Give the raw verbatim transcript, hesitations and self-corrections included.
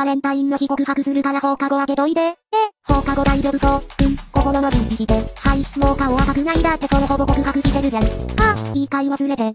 バレンタインの日告白するから放課後開けといて。え、放課後大丈夫そう。うん、心の準備して。はい、もう顔赤くないだってそれほぼ告白してるじゃん。あ、いい回忘れて。